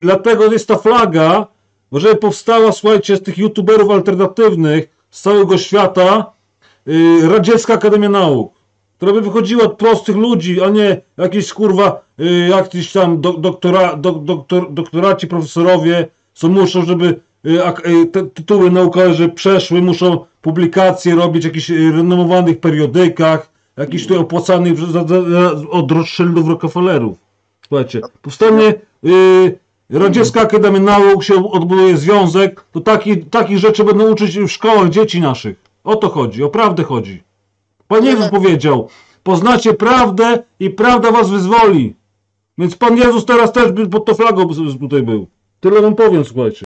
dlatego jest ta flaga, że powstała, słuchajcie, z tych youtuberów alternatywnych z całego świata Radziecka Akademia Nauk, która by wychodziła od prostych ludzi, a nie jakieś kurwa, jakiś tam doktoraci, profesorowie, co muszą, żeby te tytuły naukowe przeszły, muszą publikacje robić w jakichś renomowanych periodykach, jakichś tu opłacanych od Rothschildów, Rockefellerów. Słuchajcie, powstanie Radziecka Akademia Nauk, się odbuduje związek, to takich rzeczy będą uczyć w szkołach dzieci naszych. O to chodzi, o prawdę chodzi. Pan Jezus powiedział, poznacie prawdę i prawda was wyzwoli. Więc Pan Jezus teraz też pod tą flagą tutaj był. Tyle wam powiem, słuchajcie.